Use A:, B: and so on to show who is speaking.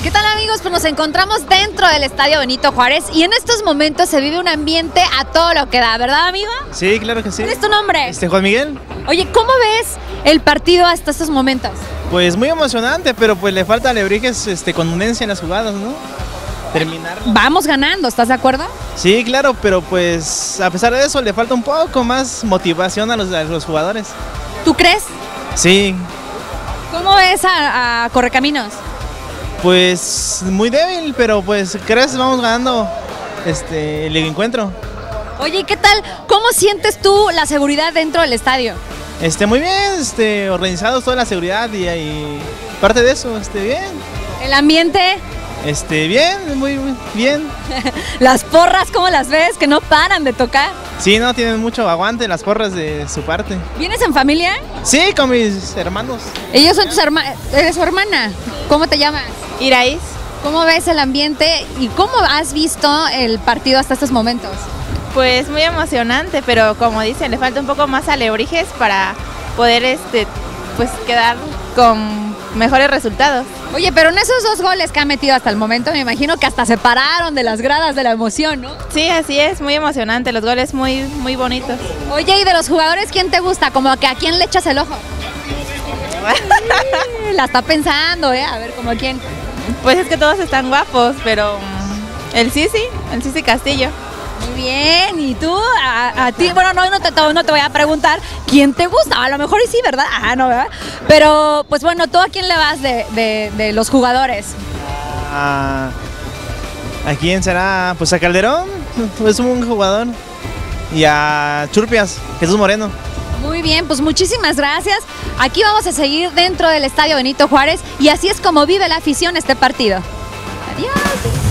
A: ¿Qué tal, amigos? Pues nos encontramos dentro del Estadio Benito Juárez y en estos momentos se vive un ambiente a todo lo que da, ¿verdad, amigo?
B: Sí, claro que sí.
A: ¿Cuál es tu nombre?
B: Juan Miguel.
A: Oye, ¿cómo ves el partido hasta estos momentos?
B: Pues muy emocionante, pero pues le falta alebrijes, contundencia en las jugadas, ¿no? Terminar.
A: Vamos ganando, ¿estás de acuerdo?
B: Sí, claro, pero pues a pesar de eso le falta un poco más motivación a los jugadores.
A: ¿Tú crees?
B: Sí,
A: ¿Cómo ves a Correcaminos?
B: pues muy débil, pero pues crees vamos ganando el encuentro.
A: Oye, ¿y qué tal? ¿Cómo sientes tú la seguridad dentro del estadio?
B: Muy bien, organizados toda la seguridad y parte de eso, bien.
A: ¿El ambiente?
B: Bien, muy bien.
A: ¿Las porras cómo las ves? Que no paran de tocar.
B: Sí, no, tienen mucho aguante las porras de su parte.
A: ¿Vienes en familia?
B: Sí, con mis hermanos.
A: Ellos son tus hermanos. ¿Eres su hermana? ¿Cómo te llamas?
C: Iraíz,
A: ¿Cómo ves el ambiente y cómo has visto el partido hasta estos momentos?
C: pues muy emocionante, pero como dicen, le falta un poco más alebrijes para poder pues quedar con mejores resultados.
A: Oye, pero en esos 2 goles que ha metido hasta el momento, me imagino que hasta se pararon de las gradas de la emoción, ¿no?
C: Sí, así es, muy emocionante, los goles muy, muy bonitos.
A: Oye, y de los jugadores, ¿quién te gusta? Como que a quién le echas el ojo. La está pensando, a ver, como a quién.
C: Pues es que todos están guapos, pero el Sisi Castillo.
A: Muy bien, ¿y tú? A ti, bueno, no te voy a preguntar quién te gusta, a lo mejor y sí, ¿verdad? Ah, no, ¿verdad? Pero, pues bueno, ¿tú a quién le vas de los jugadores?
B: ¿A quién será? Pues a Calderón, es un buen jugador. Y a Churpias, Jesús Moreno.
A: Muy bien, pues muchísimas gracias. Aquí vamos a seguir dentro del Estadio Benito Juárez y así es como vive la afición este partido. Adiós.